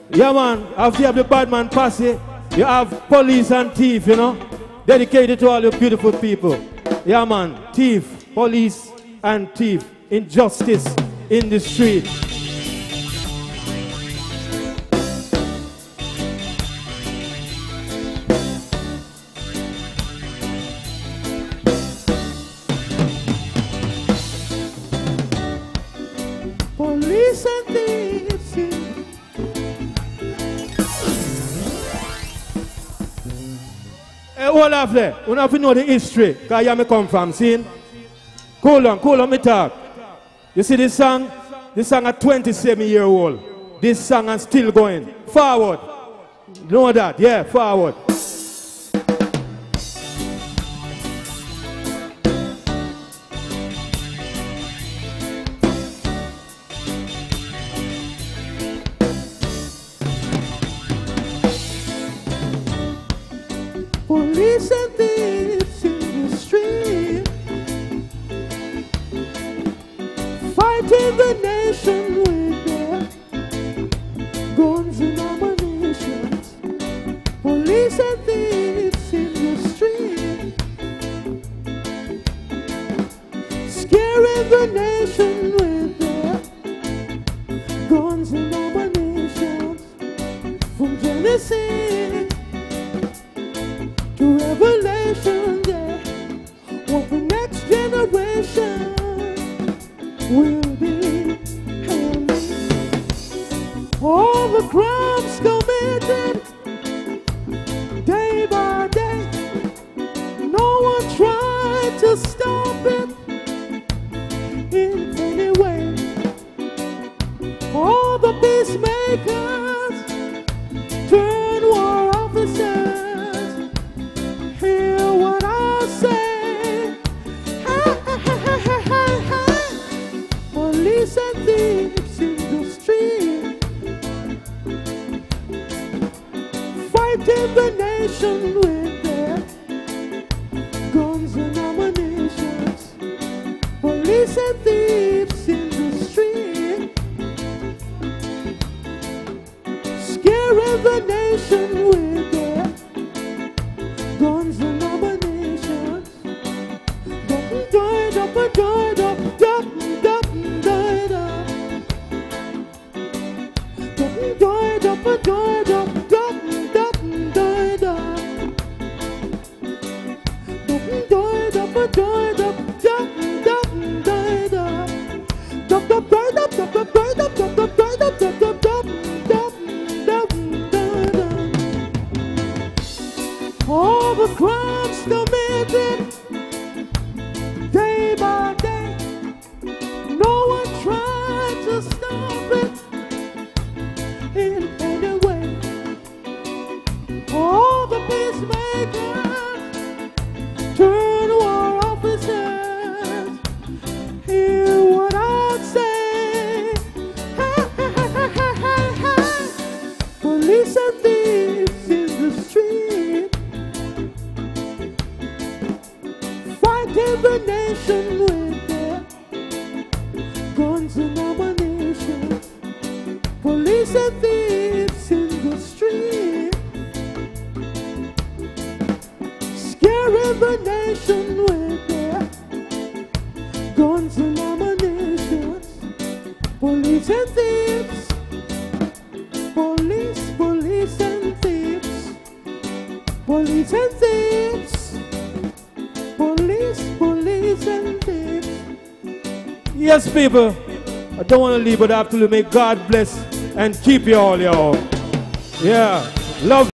Yeah, man. After you have the bad man posse, you have police and thief, you know. Dedicated to all you beautiful people. Yeah, man. Thief, police, and thief. Injustice in the street. Police and thieves. Hey, hold off there. You have to know the history. Because here I come from, see? Cool on, me talk. You see this song? This song at 27-year-old. This song is still going. Forward. You know that? Yeah, forward. Police and thieves in the street, fighting the nation with their guns and ammunitions. Police and thieves in the street, scaring the nation with their guns and ammunitions. From Genesis to Revelation, yeah, what the next generation will be. All the crimes committed day by day, no one tried to stop it in any way. All the peacemakers turn war officers. Hear what I say. Police and thieves in the street, fighting the nation with their guns and ammunitions. Police and thieves in the street, scaring the nation with their guns and ammunitions. All the crimes committed day by day, no one tried to stop it in any way. All the peacemakers turn war officers. Hear what I say. Police and thieves in the street, fighting the nation with their guns and ammunition. Police and thieves in the street, scaring the nation with their guns and ammunition. Police and thieves, police and thieves, police and thieves, police and thieves. Yes, people. I don't want to leave, but I have to may God bless and keep you all, y'all. Yeah. Love.